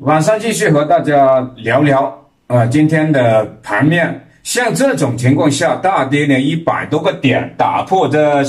晚上继续和大家聊聊今天的盘面。像这种情况下，大跌呢100多个点，打破这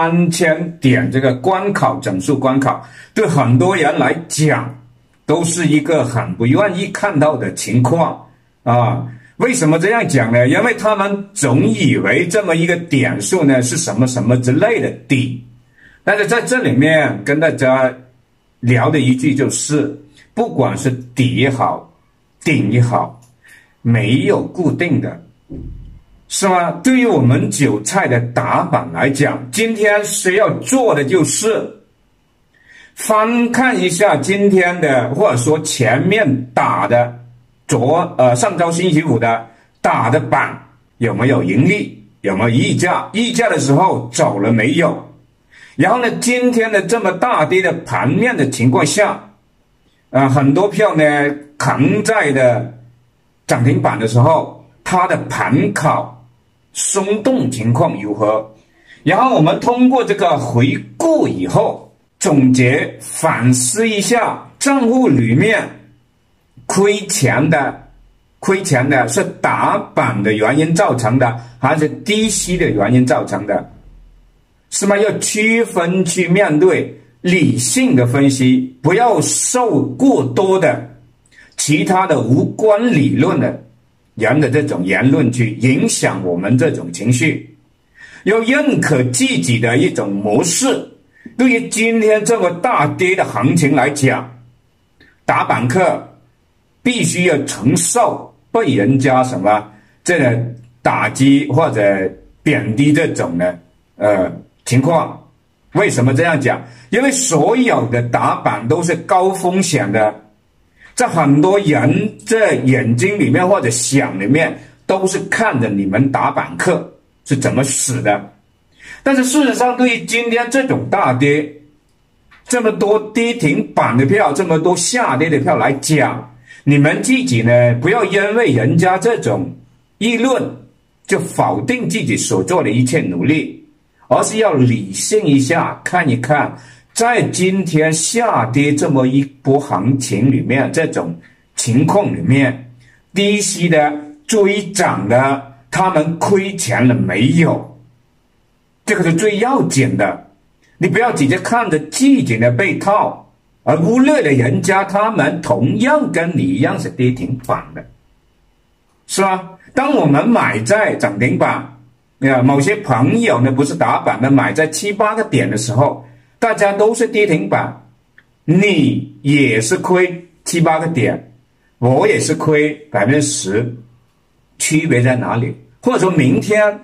3000点这个关口，整数关口，对很多人来讲都是一个很不愿意看到的情况啊。为什么这样讲呢？因为他们总以为这么一个点数呢是什么什么之类的底，但是在这里面跟大家聊的一句就是，不管是底也好，顶也好，没有固定的，是吗？对于我们韭菜的打板来讲，今天需要做的就是翻看一下今天的，或者说前面打的上周星期五的打的板有没有盈利，有没有溢价，溢价的时候走了没有。然后呢，今天的这么大跌的盘面的情况下，很多票呢扛在的涨停板的时候，它的盘口松动情况如何？然后我们通过这个回顾以后，总结反思一下账户里面亏钱的是打板的原因造成的，还是低吸的原因造成的？是吗？要区分去面对，理性的分析，不要受过多的其他的无关理论的人的这种言论去影响我们这种情绪，要认可自己的一种模式。对于今天这么大跌的行情来讲，打板客必须要承受被人家这个打击或者贬低这种的情况。为什么这样讲？因为所有的打板都是高风险的，在很多人这眼睛里面或者想里面都是看着你们打板客是怎么死的。但是事实上，对于今天这种大跌，这么多跌停板的票，这么多下跌的票来讲，你们自己呢不要因为人家这种议论就否定自己所做的一切努力，而是要理性一下，看一看在今天下跌这么一波行情里面，这种情况里面，低吸的追涨的他们亏钱了没有，这个是最要紧的。你不要直接看着自己的被套，而忽略了人家他们同样跟你一样是跌停板的，是吧？当我们买在涨停板，某些朋友呢不是打板的，买在7、8个点的时候，大家都是跌停板，你也是亏7、8个点，我也是亏10%，区别在哪里？或者说明天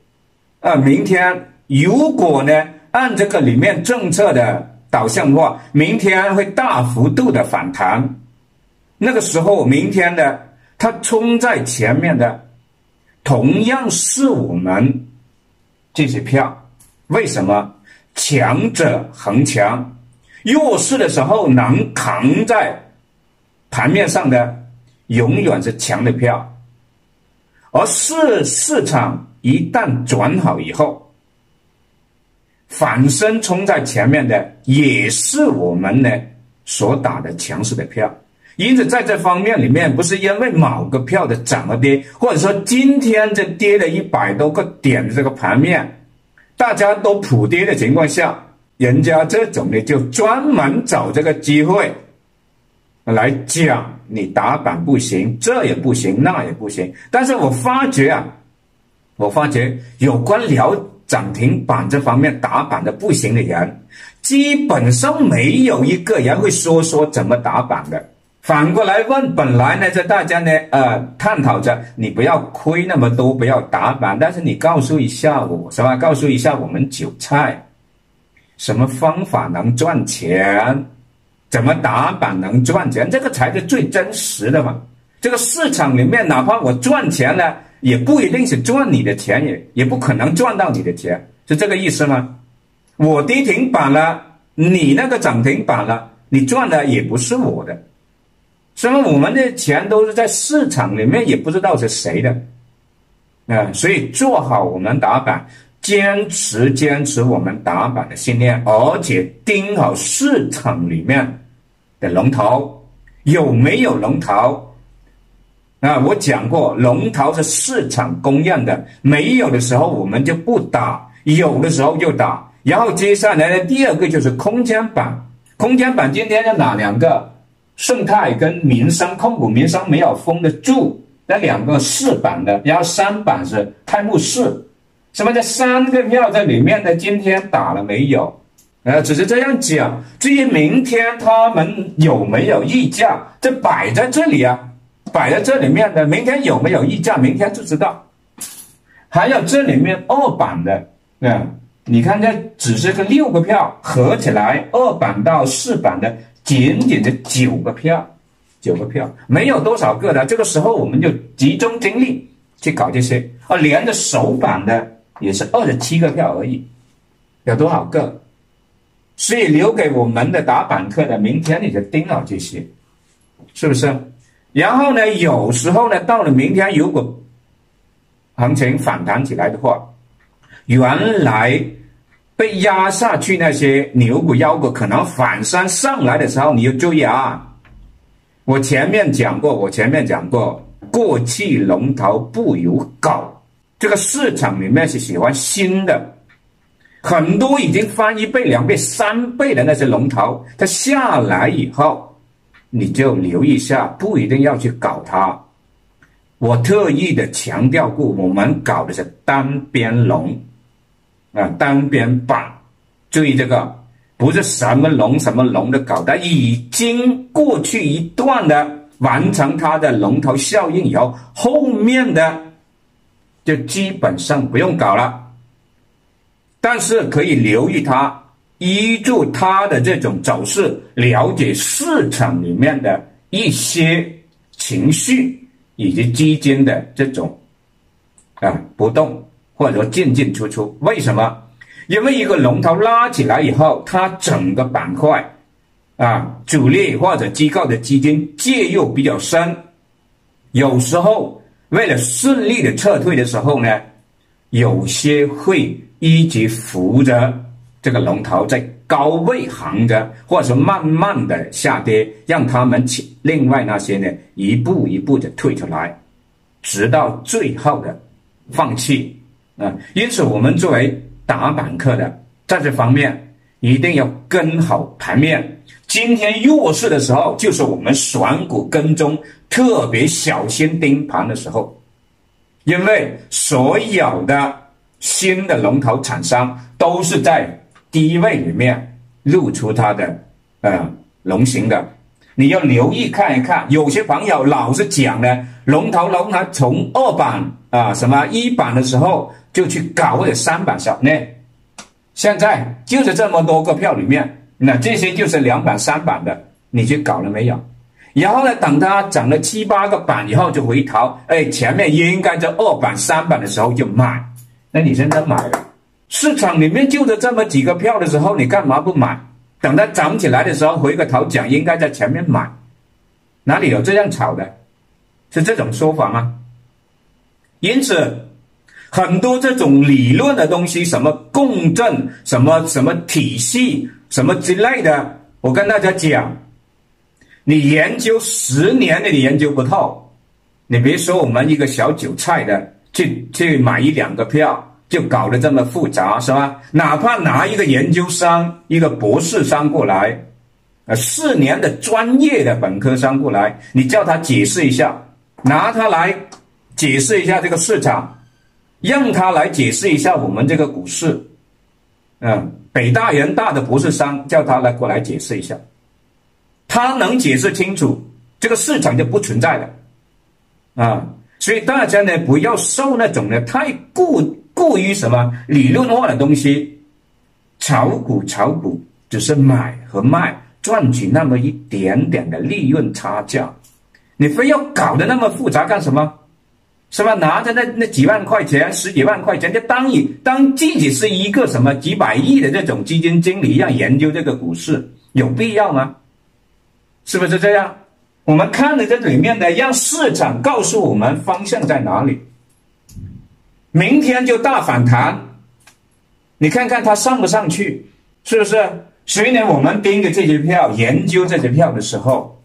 如果呢按这个里面政策的导向的话，明天会大幅度的反弹，那个时候明天的它冲在前面的同样是我们这些票。为什么？强者恒强，弱势的时候能扛在盘面上的永远是强的票，而市场一旦转好以后，反身冲在前面的也是我们呢所打的强势的票。因此在这方面里面，不是因为某个票的涨和跌，或者说今天这跌了100多个点的这个盘面，大家都普跌的情况下，人家这种呢就专门找这个机会来讲你打板不行，这也不行，那也不行。但是我发觉有关聊涨停板这方面打板的不行的人，基本上没有一个人会说怎么打板的。反过来问，本来呢大家呢探讨着你不要亏那么多，不要打板，但是你告诉一下我，是吧？告诉一下我们韭菜什么方法能赚钱，怎么打板能赚钱，这个才是最真实的嘛。这个市场里面哪怕我赚钱了，也不一定是赚你的钱，也不可能赚到你的钱，是这个意思吗？我跌停板了，你那个涨停板了，你赚的也不是我的，所以我们的钱都是在市场里面，也不知道是谁的所以做好我们打板，坚持我们打板的信念，而且盯好市场里面的龙头， 有没有龙头啊？我讲过，龙头是市场公认的，没有的时候我们就不打，有的时候就打。然后接下来的第二个就是空间板，空间板今天是哪两个？盛泰跟民生控股，民生没有封得住，那两个4板的，然后3板是泰慕仕。什么叫3个票在里面呢？今天打了没有？只是这样讲。至于明天他们有没有溢价，这摆在这里啊，摆在这里面的，明天有没有溢价，明天就知道。还有这里面2板的，你看这只是个6个票，合起来2板到4板的仅仅是9个票，9个票，没有多少个的。这个时候我们就集中精力去搞这些，连着首板的也是27个票而已，有多少个？所以留给我们的打板客的，明天你就盯好这些，是不是？然后呢，有时候呢，到了明天如果行情反弹起来的话，原来被压下去那些牛股妖股可能反身上来的时候，你要注意啊！我前面讲过，过气龙头不如狗。这个市场里面是喜欢新的，很多已经翻1倍、2倍、3倍的那些龙头，它下来以后，你就留意一下，不一定要去搞它。我特意的强调过，我们搞的是单边龙。单边板，注意这个，不是什么龙的搞的，已经过去一段的完成它的龙头效应以后，后面的就基本上不用搞了。但是可以留意它，依据它的这种走势，了解市场里面的一些情绪以及基金的这种波动。或者说进进出出，为什么？因为一个龙头拉起来以后，它整个板块主力或者机构的基金介入比较深，有时候为了顺利的撤退的时候呢，有些会一直扶着这个龙头在高位行着，或者说慢慢的下跌，让他们另外那些呢一步一步的退出来，直到最后的放弃。因此我们作为打板客的，在这方面一定要跟好盘面。今天弱势的时候，就是我们选股跟踪特别小心盯盘的时候，因为所有的新的龙头厂商都是在低位里面露出它的龙形的，你要留意看一看。有些朋友老是讲呢，龙头从2板1板的时候就去搞或者3板小呢，现在就是这么多个票里面，那这些就是2板3板的，你去搞了没有？然后呢，等它涨了7、8个板以后就回头，前面应该在2板3板的时候就买，那你现在买了，市场里面就这么几个票的时候，你干嘛不买？等它涨起来的时候回个头讲应该在前面买，哪里有这样炒的？是这种说法吗？因此很多这种理论的东西，什么共振，什么体系，什么之类的，我跟大家讲，你研究10年你研究不透。你别说我们一个小韭菜的去买1、2个票就搞得这么复杂，是吧？哪怕拿一个研究生，一个博士生过来，4年的专业的本科生过来，你叫他解释一下，拿他来解释一下这个市场，让他来解释一下我们这个股市，北大人大的博士生叫他过来解释一下，他能解释清楚，这个市场就不存在了所以大家呢不要受那种呢太过于什么理论化的东西，炒股只是买和卖，赚取那么一点点的利润差价，你非要搞得那么复杂干什么？是吧？拿着那几万块钱、10几万块钱，就当自己是一个什么几百亿的这种基金经理一样研究这个股市，有必要吗？是不是这样？我们看的这里面呢，让市场告诉我们方向在哪里。明天就大反弹，你看看它上不上去，是不是？所以呢，我们盯着这些票，研究这些票的时候，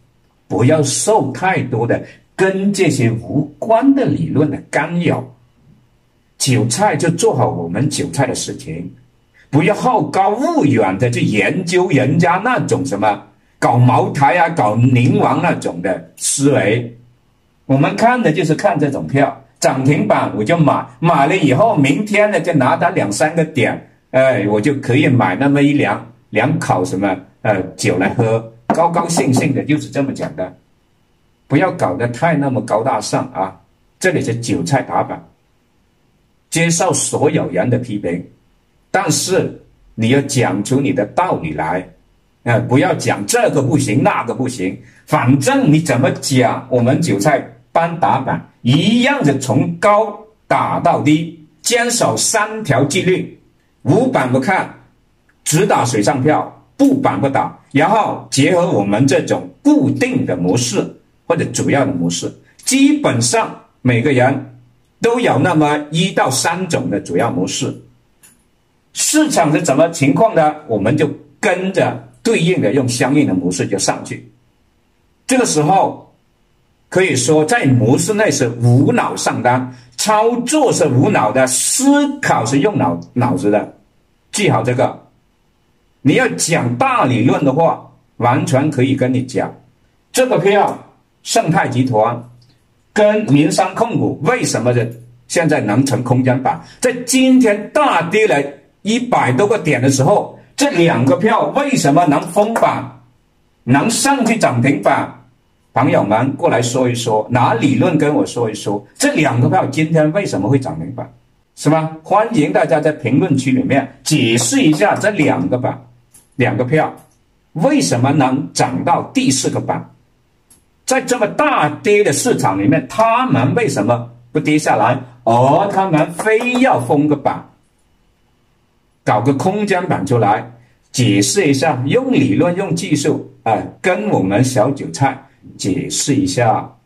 不要受太多的跟这些无关的理论的干扰。韭菜就做好我们韭菜的事情，不要好高骛远的去研究人家那种什么搞茅台啊、搞宁王那种的思维。我们看的就是看这种票，涨停板我就买，买了以后明天呢就拿它2、3个点，我就可以买那么两口什么酒来喝，高高兴兴的，就是这么简单。不要搞得太那么高大上啊！这里是韭菜打板，接受所有人的批评，但是你要讲出你的道理来，不要讲这个不行那个不行，反正你怎么讲，我们韭菜班打板一样的从高打到低，坚守3条纪律：5板不看，只打水上票，不板不打，然后结合我们这种固定的模式或者主要的模式，基本上每个人都有那么1到3种的主要模式。市场是怎么情况呢？我们就跟着对应的用相应的模式就上去。这个时候可以说在模式内是无脑上单，操作是无脑的，思考是用脑子的。记好这个。你要讲大理论的话，完全可以跟你讲，这个票盛泰集团跟民商控股为什么现在能成空间板，在今天大跌了100多个点的时候，这2个票为什么能封板，能上去涨停板？朋友们过来说一说，拿理论跟我说一说，这2个票今天为什么会涨停板，是吧？欢迎大家在评论区里面解释一下这2个票为什么能涨到第4个板，在这么大跌的市场里面，他们为什么不跌下来，而他们非要封个板，搞个空间板出来，解释一下，用理论用技术跟我们小韭菜解释一下